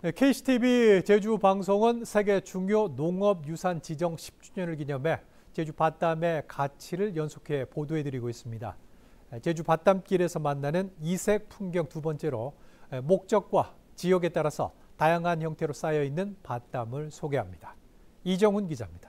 KCTV 제주 방송은 세계 중요 농업유산 지정 10주년을 기념해 제주 밭담의 가치를 연속해 보도해드리고 있습니다. 제주 밭담길에서 만나는 이색 풍경 두 번째로 목적과 지역에 따라서 다양한 형태로 쌓여있는 밭담을 소개합니다. 이정훈 기자입니다.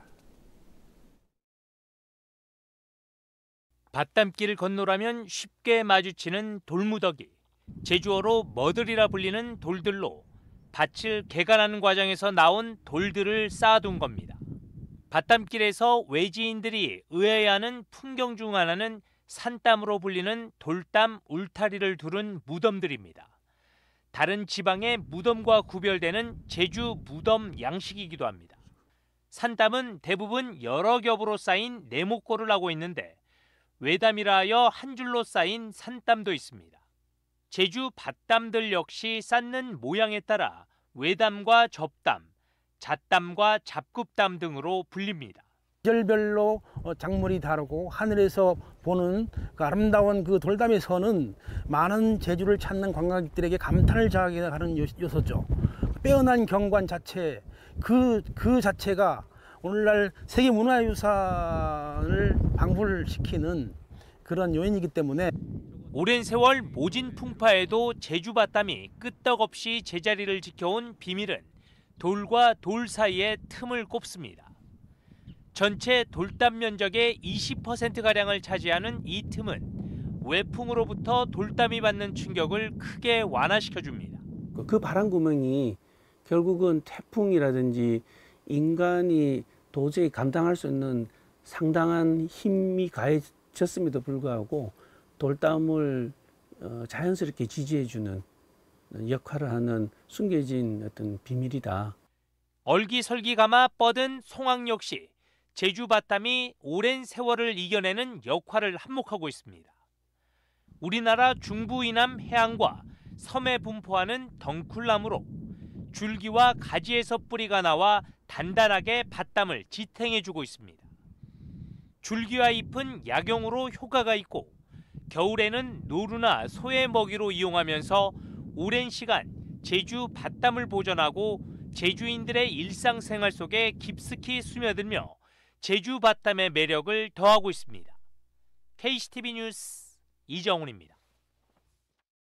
밭담길을 건너라면 쉽게 마주치는 돌무더기, 제주어로 머들이라 불리는 돌들로 밭을 개간하는 과정에서 나온 돌들을 쌓아둔 겁니다. 밭담길에서 외지인들이 의아해하는 풍경 중 하나는 산담으로 불리는 돌담 울타리를 두른 무덤들입니다. 다른 지방의 무덤과 구별되는 제주 무덤 양식이기도 합니다. 산담은 대부분 여러 겹으로 쌓인 네모꼴을 하고 있는데 외담이라 하여 한 줄로 쌓인 산담도 있습니다. 제주 밭담들 역시 쌓는 모양에 따라 외담과 접담, 잣담과 잡굽담 등으로 불립니다. 계절별로 작물이 다르고 하늘에서 보는 그 아름다운 그 돌담의 선은 많은 제주를 찾는 관광객들에게 감탄을 자하게 하는 요소죠. 빼어난 경관 자체, 그 자체가 오늘날 세계문화유산을 방불시키는 그런 요인이기 때문에 오랜 세월 모진 풍파에도 제주 밭담이 끄떡없이 제자리를 지켜온 비밀은 돌과 돌 사이의 틈을 꼽습니다. 전체 돌담 면적의 20%가량을 차지하는 이 틈은 외풍으로부터 돌담이 받는 충격을 크게 완화시켜줍니다. 그 바람 구멍이 결국은 태풍이라든지 인간이 도저히 감당할 수 있는 상당한 힘이 가해졌음에도 불구하고 돌담을 자연스럽게 지지해주는 역할을 하는 숨겨진 어떤 비밀이다. 얼기설기 감아 뻗은 송악 역시 제주 밭담이 오랜 세월을 이겨내는 역할을 한몫하고 있습니다. 우리나라 중부 이남 해안과 섬에 분포하는 덩쿨나무로 줄기와 가지에서 뿌리가 나와 단단하게 밭담을 지탱해주고 있습니다. 줄기와 잎은 약용으로 효과가 있고 겨울에는 노루나 소의 먹이로 이용하면서 오랜 시간 제주 밭담을 보존하고 제주인들의 일상생활 속에 깊숙이 스며들며 제주 밭담의 매력을 더하고 있습니다. KCTV 뉴스 이정훈입니다.